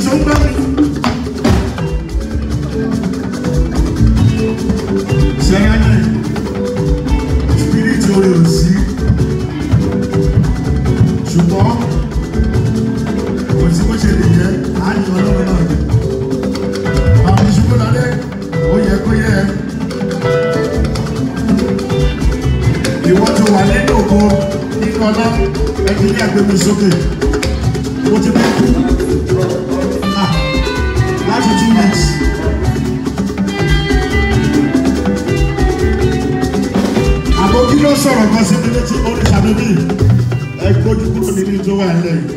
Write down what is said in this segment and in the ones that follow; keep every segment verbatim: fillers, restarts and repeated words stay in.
tó ń gbá mi. Sẹ́yìn spirit orí ò sí. Ṣùgbọ́n kò sí bó ṣe lè jẹ́ àárín ọlọ́run náà. Àwọn ìṣubú lálẹ́ ó yẹ kó yẹ. Ìwọ́n tó wà nínú ògo nínú ọlá ẹni ní agbègbè sókè. Mo ti bẹ́ẹ̀ kú. Láti two weeks. Àbò kí ló sọ̀rọ̀ kan sí mi létí orí ṣàbíbí ẹ gbójú kúrò nínú tó wà nílẹ̀ yìí.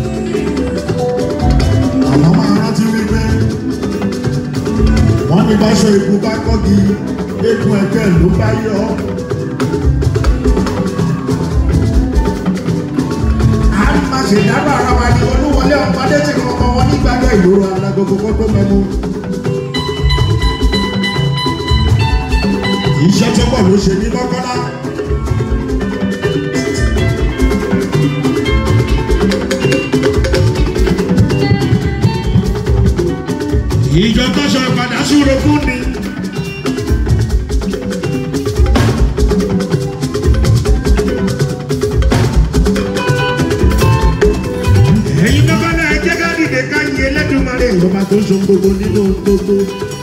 Àwọn máa rántí wípé wọ́n ní báṣọ ikú bá kọ́gi eégún ẹgbẹ́ ló bá yọ. A máa ṣèdábà ara wa ní olúwọlé ọ̀pádé tí kọ̀ọ̀kan wọn nígbàgbọ́ ìlú alágogo kọ́kọ́ mẹ́mú. Iṣẹ́ tó pọ̀ ló ṣe ní Mọ́kọ́lá. Ìjọ tọ́ṣọ ìpadà súró fún ni. Ẹ̀yin Mọ́kọ́lá ẹ jẹ́ ká dìde ká yẹ Ẹlẹ́dùmarè ìjọba tó ń so gbogbo nínú gbogbo.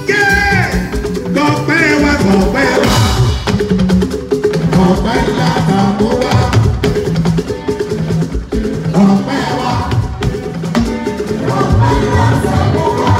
Gọ̀pẹ́ wa gọ̀pẹ́ wa. Gọ̀pẹ́ ńlá bàbá wa. Gọ̀pẹ́ wa. Gọ̀pẹ́ ńlá bàbá wa.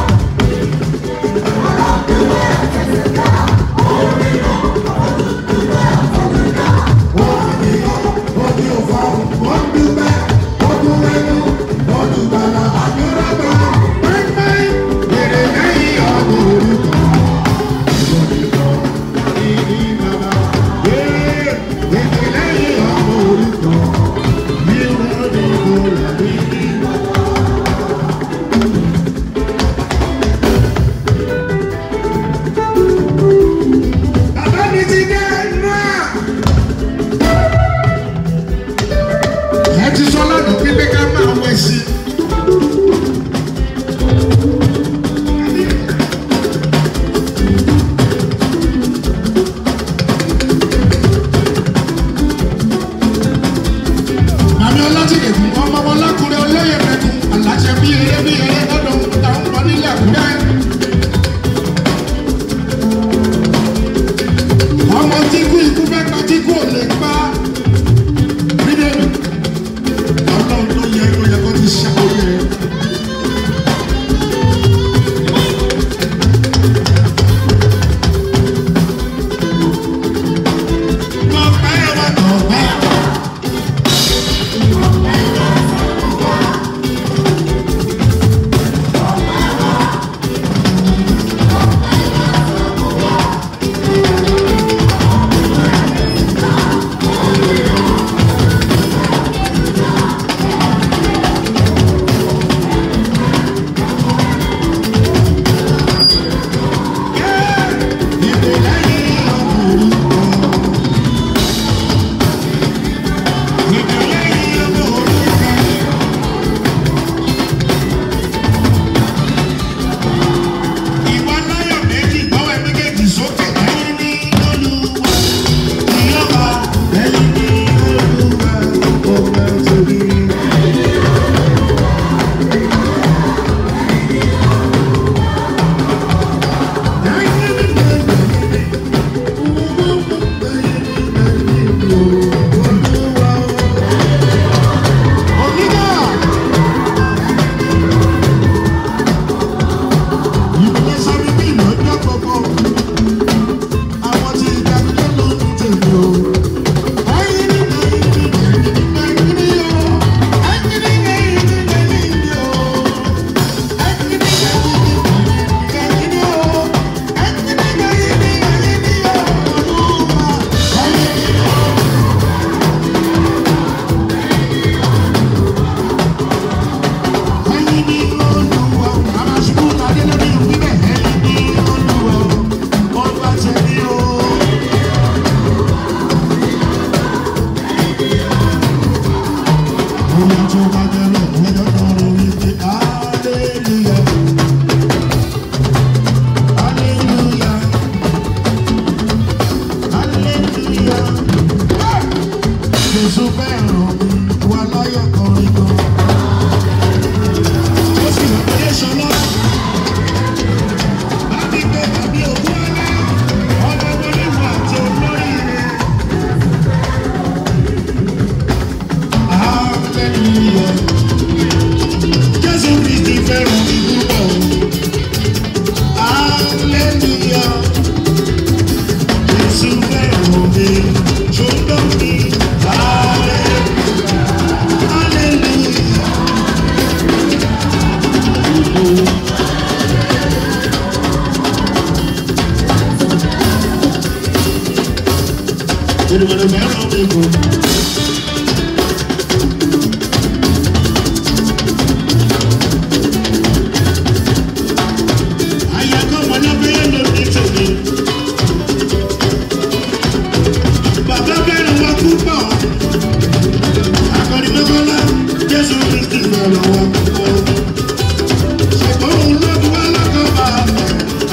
fẹ́ràn mi púpọ̀ o. Hallelujah. Jésù fẹ́ràn mi, ṣùgbọ́n mi. Hallelujah. Hallelujah. Everybody fẹ́ràn mi púpọ̀. Bàbá bẹ̀rẹ̀ wá púpọ̀, akọni Mokola, Jésù Kristi bẹ̀rẹ̀ wá púpọ̀. Ṣèkọ́ òun ló fi wá lọ́kọ̀ bá a fẹ́,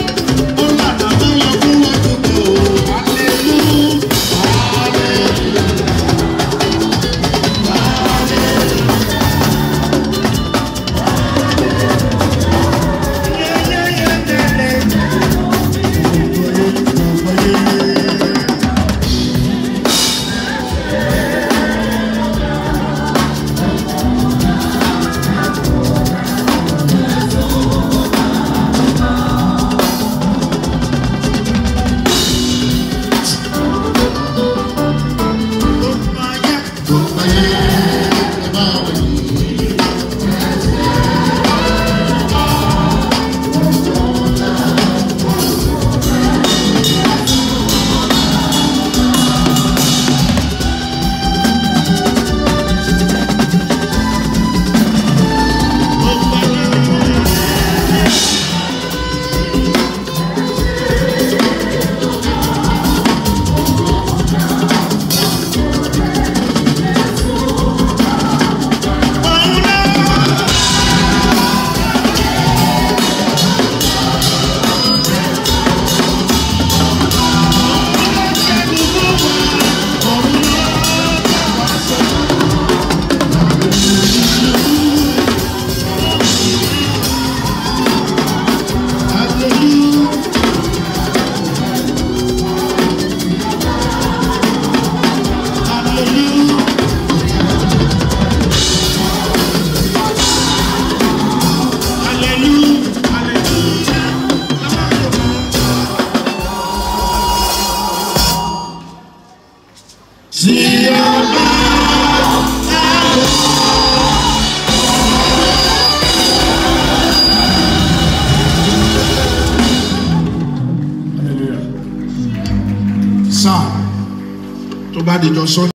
ó lànà báyọ̀ fún wá púpọ̀. Hallelujah, hallelujah, sáà tó bá dìjọ sọ.